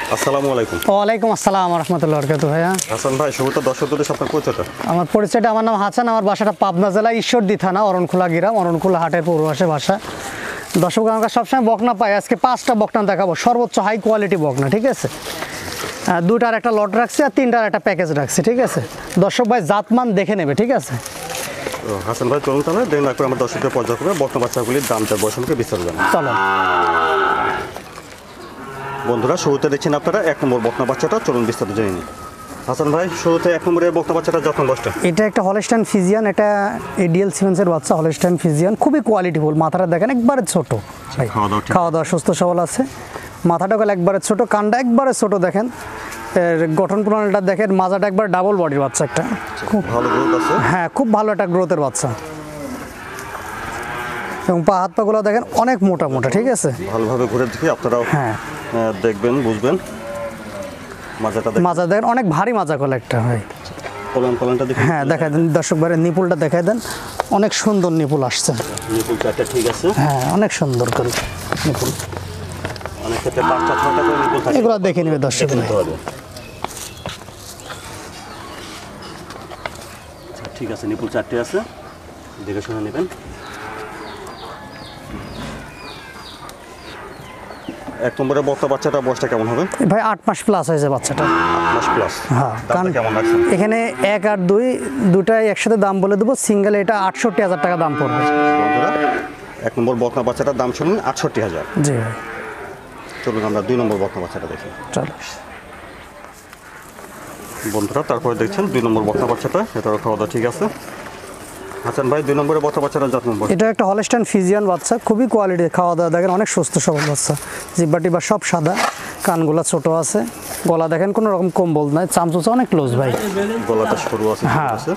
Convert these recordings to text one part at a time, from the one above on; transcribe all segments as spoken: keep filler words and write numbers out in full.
আসসালামু আলাইকুম। ওয়ালাইকুম আসসালাম ওয়া রাহমাতুল্লাহি ওয়া বারাকাতুহু। ভাইয়া হাসান ভাই, শুরুতে দর্শকদের সাথে আপনার পরিচয়টা। আমার পরিচয়টা, আমার নাম হাসান, আমার বাসাটা পাবনা জেলা ঈশ্বরদী থানা অরণখোলা গ্রাম, অরণখোলা হাটের পূর্বাশে বাসা। দর্শক আমরা সবসময় বকনা পাই, আজকে পাঁচটা বকনা দেখাবো, সর্বোচ্চ হাই কোয়ালিটি বকনা, ঠিক আছে। দুটার একটা লট রাখছি আর তিনটার একটা প্যাকেজ রাখছি, ঠিক আছে। দর্শক ভাই জাতমান দেখে নেবে, ঠিক আছে। হাসান ভাই চলুন তাহলে দেরি না করে আমার দর্শকদের পর্যায়ক্রমে বকনা বাচ্চাগুলির দামটা বয়সকে বিস্তারিত জানান। চলো বন্ধুরা, শুরুতে দেখছেন আপনারা এক নম্বর বকনা বাচ্চাটা, চলুন বিস্তারিত জেনে নিন। হাসান ভাই, শুরুতে এক নম্বরে বকনা বাচ্চাটা যত্ন বয়সটা। এটা একটা হলস্টাইন ফিজিয়ান, এটা এডিএল সিমেন্সের বাচ্চা, হলস্টাইন ফিজিয়ান, খুবই কোয়ালিটিফুল। মাথাটা দেখেন একবারে ছোট, খাওয়া দাওয়া সুস্থ সবল আছে। মাথাটা গেল একবারে ছোট, কানটা একবারে ছোট, দেখেন এর গঠন প্রণালীটা দেখেন, মাজাটা একবার ডাবল বডির বাচ্চা একটা, খুব ভালো গ্রোথ আছে। হ্যাঁ খুব ভালো একটা গ্রোথের বাচ্চা, এবং পা হাত পাগুলো দেখেন অনেক মোটা মোটা, ঠিক আছে। ভালোভাবে ঘুরে দেখি আপনারাও হ্যাঁ দেখবেন, বুঝবেন। মাজাটা দেখেন, মাজা দেখেন অনেক ভারী মাজা কল একটা হয়। কলম কলমটা দেখেন। হ্যাঁ দেখাই দেন দর্শক ভাই, নিপুলটা দেখাই দেন, অনেক সুন্দর নিপুল আসছে। নিপুল চারটা ঠিক আছে। হ্যাঁ অনেক সুন্দর করে নিপুল, অনেক ক্ষেত্রে পাঁচটা ছটা করে নিপুল থাকে, এগুলো দেখে নেবে দর্শক ভাই। ঠিক আছে, নিপুল চারটে আছে, দেখে শুনে নেবেন। এক নম্বরে বকনা বাচ্চাটা বয়সটা কেমন হবে? ভাই আট মাস প্লাস হয়েছে বাচ্চাটা। আট মাস প্লাস। হ্যাঁ, দামটা কেমন রাখছেন? এখানে এক আর দুই দুটাই একসাথে দাম বলে দেবো, সিঙ্গেল এটা আটষট্টি হাজার টাকা দাম পড়বে। বন্ধুরা, এক নম্বর বকনা বাচ্চাটার দাম শুনুন আটষট্টি হাজার। জি ভাই, চলুন আমরা দুই নম্বর বকনা বাচ্চাটা দেখি। চলো বন্ধুরা, তারপরে দেখছেন দুই নম্বর বকনা বাচ্চাটা, এটারও খাওয়া দাওয়া ঠিক আছে। হাসান ভাই, দুই নম্বরে বকনা বাচ্চাটা যত্ন নম্বর। এটা একটা হলস্টাইন ফিজিয়ান বাচ্চা, খুবই কোয়ালিটি, খাওয়া দাওয়া দেখেন অনেক সুস্থ সবল বাচ্চা। জিব্বা টিব্বা সব সাদা, কানগুলা ছোট আছে, গলা দেখেন কোনো রকম কম্বল নাই, চামচুচা অনেক ক্লোজ ভাই। গলাটা সরু আছে, হ্যাঁ। আছে।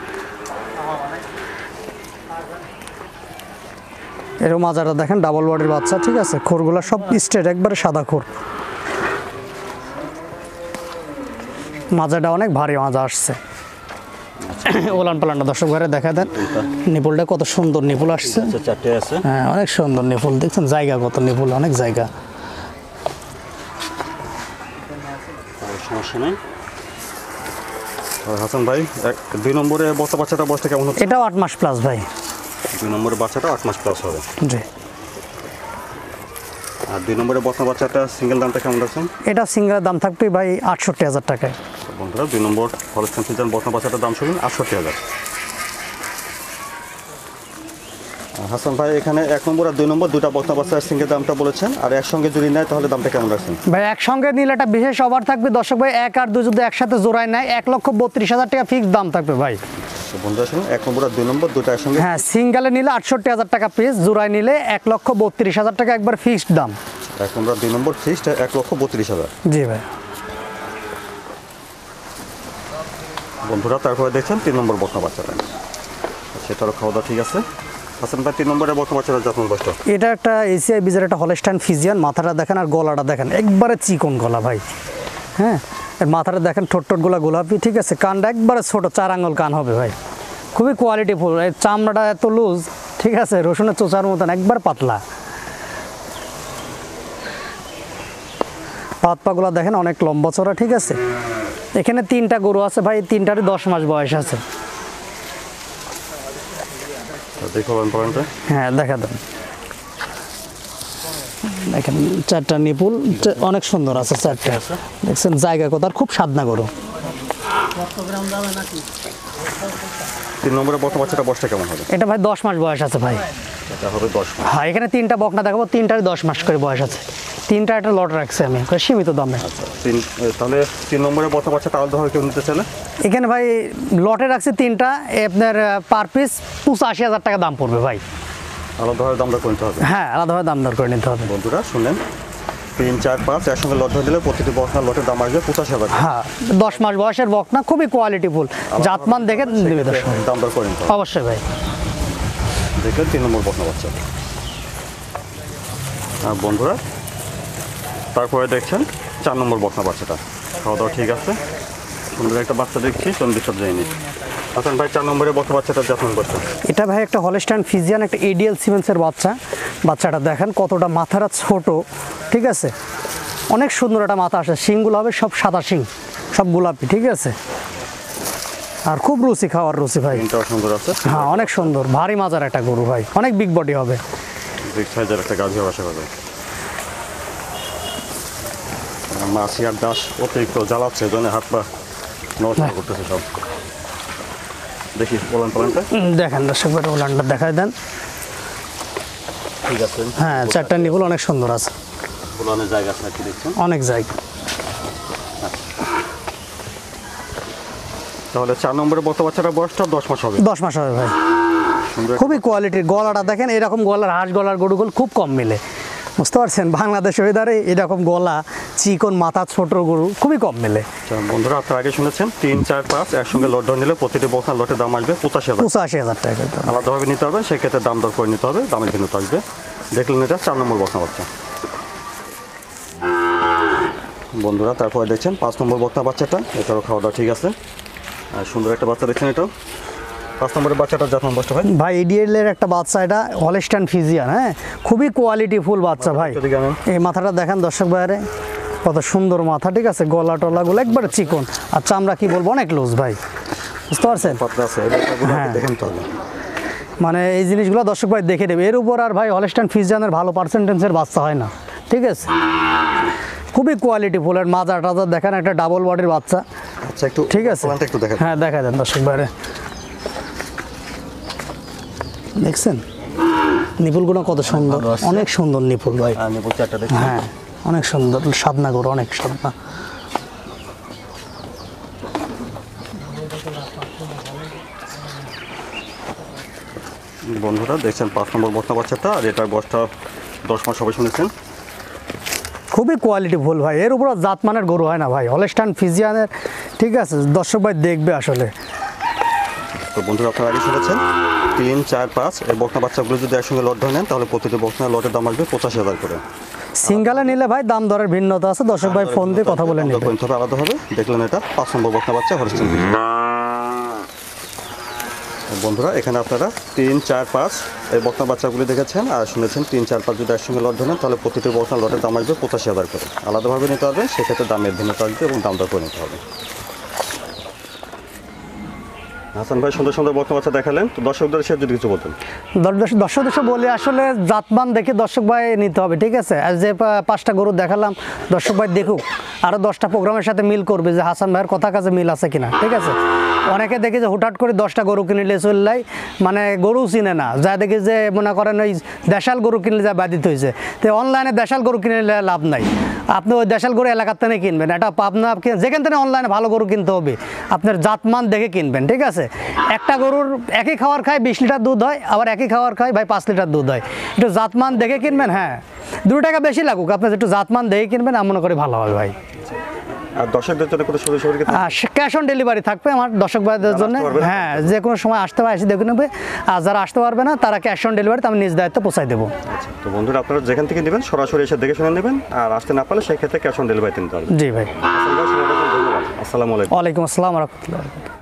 এরও মাজাটা দেখেন ডাবল বডির বাচ্চা, ঠিক আছে। খোরগুলা সব স্ট্রেট, একবারে সাদা খোর। মাজাটা অনেক ভারী মাজা আসছে। ওলান পালানটা দর্শক ঘরে দেখা দেন, নিপুলটা কত সুন্দর নিপুল আসছে। আচ্ছা, চারটে আছে। হ্যাঁ অনেক সুন্দর নিপুল, দেখছেন জায়গা কত, নিপুল অনেক জায়গা। সমস্যা নেই। হাসান ভাই, এক দুই নম্বরে বকনা বাচ্চাটা বয়সটা কেমন হচ্ছে? এটাও আট মাস প্লাস ভাই। দুই নম্বরে বাচ্চাটা আট মাস প্লাস হবে। জি। আর দুই নম্বরে বকনা বাচ্চাটা সিঙ্গেল দামটা কেমন রাখছেন? এটা সিঙ্গেলের দাম থাকবে ভাই আটষট্টি হাজার টাকায়। বন্ধুরা, দুই নম্বর হলস্টাইন ফিজিয়ান বকনা বাচ্চাটার দাম শুনুন আটষট্টি হাজার। হাসান ভাই, এখানে এক নম্বর আর দুই নম্বর দুটা বকনা বাচ্চার সিঙ্গেল দামটা বলেছেন, আর একসঙ্গে যদি নেয় তাহলে দামটা কেমন রাখছেন? ভাই একসঙ্গে নিলে একটা বিশেষ অফার থাকবে দর্শক ভাই, এক আর দুই যদি একসাথে জোড়ায় নেয় এক লক্ষ বত্রিশ হাজার টাকা ফিক্স দাম থাকবে ভাই। বন্ধুরা শুনুন, এক নম্বর আর দুই নম্বর দুটা একসঙ্গে। হ্যাঁ, সিঙ্গেলে নিলে আটষট্টি হাজার টাকা পিস, জোড়ায় নিলে এক লক্ষ বত্রিশ হাজার টাকা একবার ফিক্সড দাম। এক নম্বর আর দুই নম্বর ফিক্সড এক লক্ষ বত্রিশ হাজার। জি ভাই। বন্ধুরা, তারপরে দেখছেন তিন নম্বর বকনা বাচ্চাটা, সেটারও খাওয়া দাওয়া ঠিক আছে। হাসান ভাই, তিন নম্বরের বকনা বাচ্চাটা যত্ন বয়সটা। এটা একটা এসিআই বিজের একটা হলস্টাইন ফিজিয়ান, মাথাটা দেখেন আর গলাটা দেখেন একবারে চিকন গলা ভাই। হ্যাঁ, এর মাথাটা দেখেন ঠোঁট টোটগুলা গোলাপি, ঠিক আছে। কানটা একবারে ছোট, চার আঙুল কান হবে ভাই, খুবই কোয়ালিটিফুল। এই চামড়াটা এত লুজ, ঠিক আছে, রসুনের চোচার মতন একবার পাতলা। পাত পাগুলা দেখেন অনেক লম্বা চড়া, ঠিক আছে। এখানে তিনটা গরু আছে ভাই, তিনটারই দশ মাস বয়স আছে। হ্যাঁ দেখা দেন, দেখেন চারটা নিপুল অনেক সুন্দর আছে, চারটা দেখছেন জায়গা কোথার, খুব সাদনা গরু। তিন নম্বরের বকনা বাচ্চাটা বয়সটা কেমন হবে? এটা ভাই দশ মাস বয়স আছে ভাই। এটা হবে দশ মাস। হ্যাঁ, এখানে তিনটা বকনা দেখাবো, তিনটারই দশ মাস করে বয়স আছে। তিনটা একটা লট রাখছে আমি সীমিত দামে। তিন তাহলে তিন নম্বরের বকনা বাচ্চাটা আলাদা হয় কেউ নিতে চাইলে? এখানে ভাই লটে রাখছে তিনটা, আপনার পার পিস পঁচাশি হাজার টাকা দাম পড়বে ভাই। আলাদাভাবে দাম দর করতে হবে। হ্যাঁ, আলাদাভাবে দাম দর করে নিতে হবে। বন্ধুরা শুনলেন, তিন চার পাঁচ একসঙ্গে লট ধরে দিলে প্রতিটি বকনা লটের দাম আসবে পঁচাশি হাজার। হ্যাঁ, দশ মাস বয়সের বকনা, খুবই কোয়ালিটিফুল, জাতমান দেখে নেবে দর্শক। দাম দর করে নিতে হবে অবশ্যই ভাই। দেখলেন তিন নম্বর বকনা বাচ্চা। আর বন্ধুরা, তারপরে দেখছেন চার নম্বর বকনা বাচ্চাটা, খাওয়া দাওয়া ঠিক আছে, সুন্দর একটা বাচ্চা দেখছি, চন্দ্র সব যায়নি। হাসান ভাই, চার নম্বরে বকনা বাচ্চাটা যত্ন করছেন। এটা ভাই একটা হলস্টাইন ফিজিয়ান, একটা এডিএল সিমেন্সের বাচ্চা। বাচ্চাটা দেখেন কতটা মাথাটা ছোট, ঠিক আছে। অনেক সুন্দর একটা মাথা আসে, শিংগুলো হবে সব সাদা শিং, সব গোলাপি, ঠিক আছে। আর খুব রুচি, খাওয়ার রুচি ভাই। তিনটাও সুন্দর আছে। হ্যাঁ অনেক সুন্দর, ভারী মাজার একটা গরু ভাই, অনেক বিগ বডি হবে। বিগ সাইজের একটা গাভী আশা করা যায়। মাছি আর দাস অতিরিক্ত জ্বালাচ্ছে, জন্য হাত পা নড়াচড়া করতেছে সব। দেখি বলেন পালনটা। উম, দেখেন দর্শক ভাই ওলানটা দেখায় দেন। ঠিক আছে। হ্যাঁ চারটা নিপুল অনেক সুন্দর আছে, বুলানের জায়গা আছে কি দেখছেন? অনেক জায়গা। তাহলে চার নম্বরে বর্ত বাচ্চাটা বয়সটা দশ মাস হবে। দশ মাস হবে ভাই। সুন্দর একটা- খুবই কোয়ালিটির, গলাটা দেখেন, এরকম গলার হাঁস গলার গরুগুলো খুব কম মিলে, বুঝতে পারছেন। বাংলাদেশ ওয়েদারে এরকম গলা চিকন মাথা ছোট গরু খুবই কম মেলে। আচ্ছা, বন্ধুরা আপনারা আগে শুনেছেন তিন চার পাঁচ একসঙ্গে লট ধরে নিলে প্রতিটি বক্সার লটের দাম আসবে পঁচাশি হাজার। পঁচাশি হাজার টাকা করে। আলাদাভাবে নিতে হবে, সেক্ষেত্রে দাম দর করে নিতে হবে, দামের ভিন্নতা আসবে। দেখলেন এটা চার নম্বর বকনা বাচ্চা। বন্ধুরা তারপরে দেখছেন পাঁচ নম্বর বকনা বাচ্চাটা, এটারও খাওয়া দাওয়া ঠিক আছে, আর সুন্দর একটা বাচ্চা দেখছেন। এটাও পাঁচ নম্বরের বাচ্চাটা জাত নম্বরটা ভাই। ভাই ইডিএলের একটা বাচ্চা, এটা হলস্টাইন ফিজিয়ান, হ্যাঁ খুবই কোয়ালিটি ফুল বাচ্চা ভাই। এদিকে আনেন। এই মাথাটা দেখেন দর্শক বাইরে, কত সুন্দর মাথা, ঠিক আছে। গলা টলাগুলো একবারে চিকন, আর চামড়া কি বলবো অনেক লুজ ভাই, বুঝতে পারছেন। পাতলা আছে, এই বাচ্চাগুলো হ্যাঁ। দেখেন তো হবে। মানে এই জিনিসগুলো দর্শক ভাই দেখে দেবে। এর উপর আর ভাই হলস্টাইন ফিজিয়ানের ভালো পার্সেন্টেন্সের বাচ্চা হয় না, ঠিক আছে। খুবই কোয়ালিটি ফুলের মাজা টাজা দেখেন, একটা ডাবল বডির বাচ্চা, আচ্ছা একটু ঠিক আছে। প্লান্টটা একটু দেখেন। হ্যাঁ দেখা দেন দর্শক বাইরে, দেখছেন নিপুলগুলো কত সুন্দর, ভালো আছে। অনেক সুন্দর নিপুল ভাই। আর নিপুল চারটা দেখছেন। হ্যাঁ অনেক সুন্দর, সাদনা গরু, অনেক সাদনা। বন্ধুরা দেখছেন পাঁচ নম্বর বকনা বাচ্চাটা, আর এটার বয়সটা দশ মাস হবে শুনেছেন। খুবই কোয়ালিটি ফুল ভাই, এর উপর জাতমানের গরু হয় না ভাই, হলস্টাইন ফিজিয়ানের, ঠিক আছে। দর্শক ভাই দেখবে আসলে। তো বন্ধুরা আপনারা আগে শুনেছেন তিন চার পাঁচ এই বকনা বাচ্চাগুলো যদি একসঙ্গে লট ধরে নেন, তাহলে প্রতিটি বকনা লটের দাম আসবে পঁচাশি হাজার করে। সিঙ্গালে নিলে ভাই দাম দরের ভিন্নতা আছে, দর্শক ভাই ফোন দিয়ে কথা বলে নেবে। হবে আলাদা হবে। দেখলেন এটা পাঁচ নম্বর বকনা বাচ্চা হলস্টাইন ফ্রিজিয়ান। বন্ধুরা এখানে আপনারা তিন চার পাঁচ এই বকনা বাচ্চাগুলি দেখেছেন আর শুনেছেন তিন চার পাঁচ যদি একসঙ্গে লট ধরেন, তাহলে প্রতিটি বকনা লটের দাম আসবে পঁচাশি হাজার করে। আলাদাভাবে নিতে হবে, সেক্ষেত্রে দামের ভিন্নতা আসবে এবং দাম দর করে নিতে হবে। হাসান ভাই সুন্দর সুন্দর বকনা বাচ্চা দেখালেন, তো দর্শকদের সে যদি কিছু বলতেন। দর্শক দর্শক দর্শক বলে আসলে জাতমান দেখে দর্শক ভাই নিতে হবে, ঠিক আছে। আর যে পা- পাঁচটা গরু দেখালাম, দর্শক ভাই দেখুক, আরও দশটা প্রোগ্রামের সাথে মিল করবে যে হাসান ভাইয়ের কথা কাছে মিল আছে কিনা, ঠিক আছে। অনেকে দেখি যে হুটহাট করে দশটা গরু কিনলে চললাই, মানে গরু চিনে না, যা দেখি যে মনে করেন ওই দেশাল গরু কিনলে যা বাধিত হয়েছে। তো অনলাইনে দেশাল গরু কিনলে লাভ নাই, আপনি ওই দেশাল গরু এলাকার থেকে কিনবেন, এটা পাবনা যেখান থেকে অনলাইনে ভালো গরু কিনতে হবে, আপনার জাতমান দেখে কিনবেন, ঠিক আছে। একটা গরুর একই খাবার খায় বিশ লিটার দুধ হয়, আবার একই খাবার খায় ভাই পাঁচ লিটার দুধ হয়, একটু জাতমান দেখে কিনবেন। হ্যাঁ দু টাকা বেশি লাগুক, আপনার একটু জাতমান দেখে কিনবেন, আমি মনে করি ভালো হবে ভাই। আর দর্শকদের জন্য কোনো সুযোগ সুবিধা আর ক্যাশ অন ডেলিভারি থাকবে আমার দর্শক ভাইদের জন্য। আসতে পারবে না? হ্যাঁ যে কোনো সময় আসতে পারে এসে দেখে নেবে, আর যারা আসতে পারবে না তারা ক্যাশ অন ডেলিভারিতে আমি নিজ দায়িত্ব পৌঁছাই দেবো। আচ্ছা, তো বন্ধুরা আপনারা যেখান থেকে নেবেন সরাসরি এসে দেখে শুনে নেবেন, আর আসতে না পারলে সেক্ষেত্রে ক্যাশ অন ডেলিভারিতে নিতে পারবেন। জি ভাই, হাসান ভাই, ধন্যবাদ। আসসালামু আলাইকুম। ওয়ালাইকুম আসসালাম রহমতুল্লাহ।